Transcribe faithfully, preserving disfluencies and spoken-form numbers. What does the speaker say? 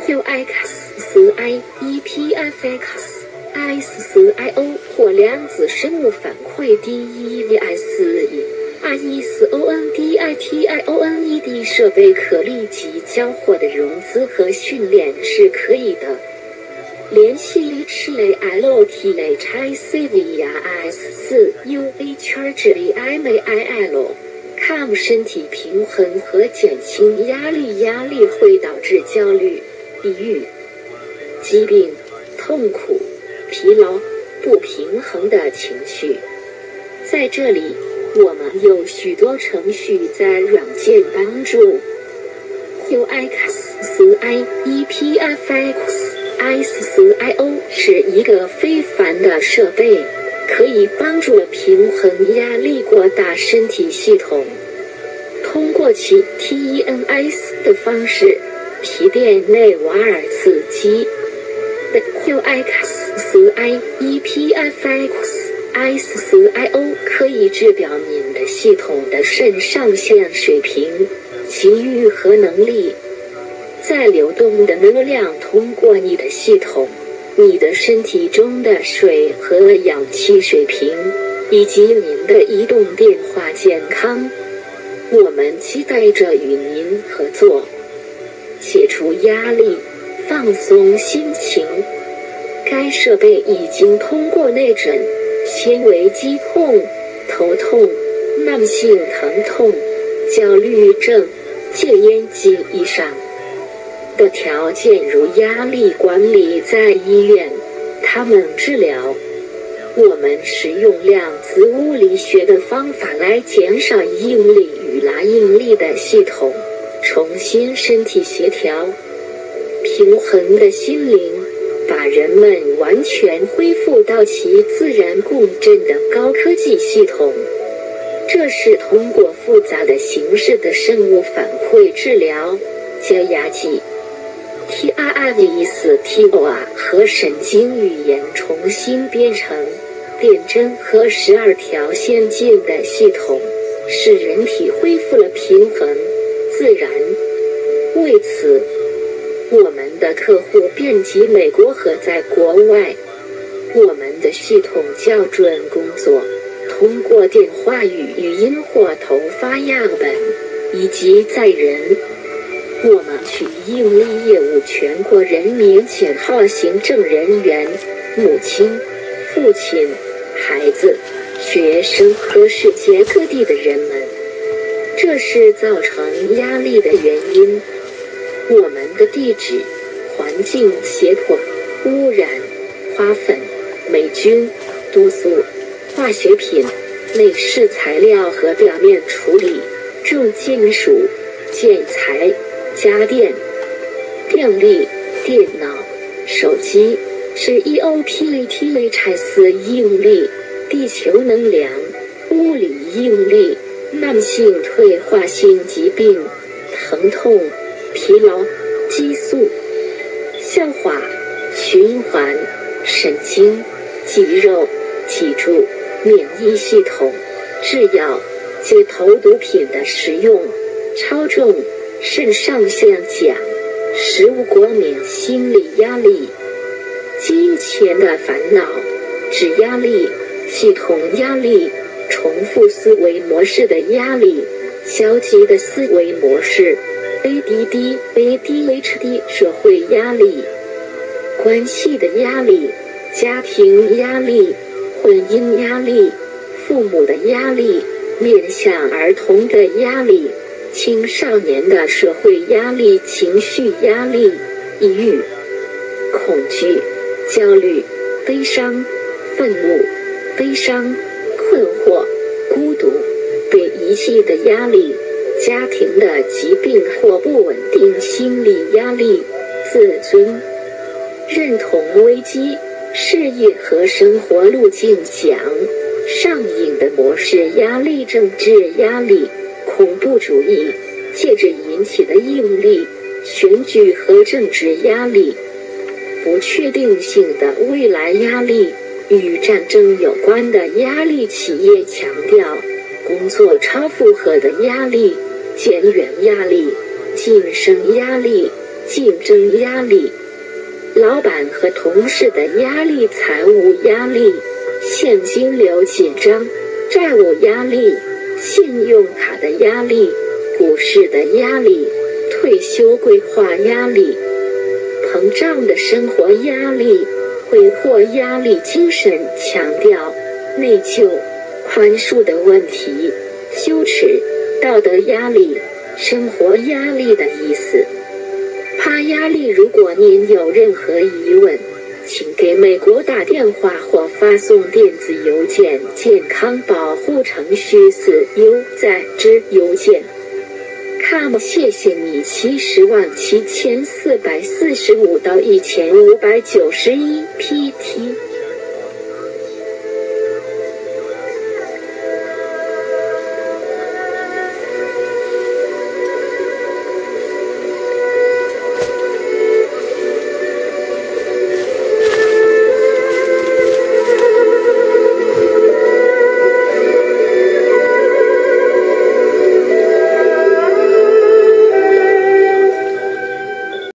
Q X I E P F X S I O 或量子生物反馈 D E V S E R E S O N D I T I O N E D 设备可立即交货的融资和训练是可以的。联系 H L T H C V R S 四 U V Charge M I L com 身体平衡和减轻压力，压力会导致焦虑、抑郁、疾病、痛苦、疲劳、不平衡的情绪。在这里，我们有许多程序在软件帮助。Q X I E P F X S I O 是一个非凡的设备，可以帮助平衡压力过大身体系统。通过其 T E N S 的方式提炼内瓦尔刺激的 Q X I E P F X S I O 可以制表您的系统的肾上腺水平、其愈合能力。在流动的能量通过你的系统，你的身体中的水和氧气水平，以及您的移动电话健康。我们期待着与您合作，解除压力，放松心情。该设备已经通过内诊、纤维肌痛、头痛、慢性疼痛、焦虑症、戒烟及以上的条件，如压力管理，在医院他们治疗。我们使用量子物理学的方法来减少应力与拉应力的系统，重新身体协调、平衡的心灵，把人们完全恢复到其自然共振的高科技系统。这是通过复杂的形式的生物反馈治疗、加压剂、T R I V S T O R 和神经语言重新编程、电针和十二条先进的系统，使人体恢复了平衡、自然。为此，我们的客户遍及美国和在国外。我们的系统校准工作通过电话与语音或头发样本，以及在人。我们取应力业务全国人民检号行政人员、母亲、父亲、孩子、学生和世界各地的人们。这是造成压力的原因。我们的地址：环境胁迫、污染、花粉、霉菌、毒素、化学品、内饰材料和表面处理、重金属、建材、家电、电力、电脑、手机，是 E O P A T H S 应力、地球能量、物理应力、慢性退化性疾病、疼痛、疲劳、激素、消化、循环、神经、肌肉、脊柱、免疫系统、制药、解投毒品的使用、超重、肾上腺奖、食物过敏、心理压力、金钱的烦恼、指压力、系统压力、重复思维模式的压力、消极的思维模式、A D D、A D H D、社会压力、关系的压力、家庭压力、婚姻压力、父母的压力、面向儿童的压力、青少年的社会压力、情绪压力、抑郁、恐惧、焦虑、悲伤、愤怒、悲伤、困惑、孤独、被遗弃的压力、家庭的疾病或不稳定心理压力、自尊、认同危机、事业和生活路径奖、上瘾的模式压力、政治压力、恐怖主义、介质引起的应力、选举和政治压力、不确定性的未来压力、与战争有关的压力。企业强调工作超负荷的压力、减员压力、晋升压力、 竞争压力、老板和同事的压力、财务压力、现金流紧张、债务压力、信用卡的压力、股市的压力、退休规划压力、膨胀的生活压力、挥霍压力、精神强调、内疚、宽恕的问题、羞耻、道德压力、生活压力的意思。怕压力，如果您有任何疑问，请给美国打电话或发送电子邮件。健康保护程序四 U 在之邮件。com 谢谢你七十万七千四百四十五到一千五百九十一 P T。